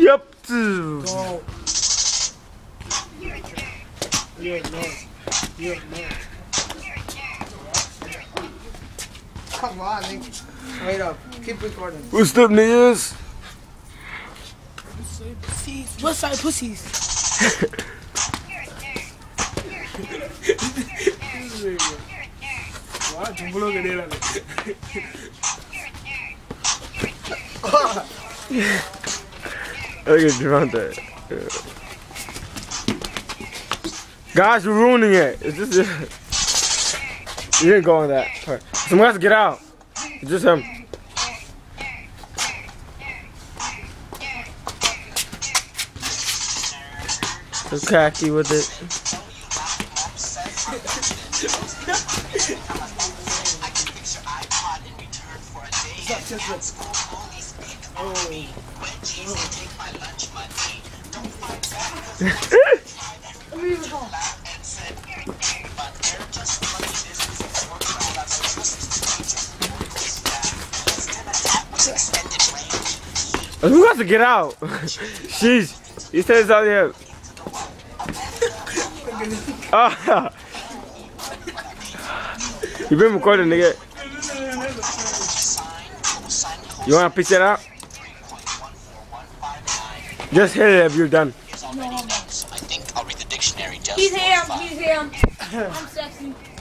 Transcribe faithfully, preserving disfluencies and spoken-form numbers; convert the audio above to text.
Yep. Go. Yeah, no. Yeah, no. Come on, nigga. Wait up. Keep recording. What's up, niggas? What side pussies? Wah, jumbo ke dia lah. Look at Devontae. Guys, you're ruining it. It's just you didn't go on that part. Someone has to get out. It's just him. So khaki with it. Who has to get out? Sheesh. He says out here. Ah. You been recording, nigga. You wanna piece it out? Just hit it if you're done. He's him, he's him. I'm sexy.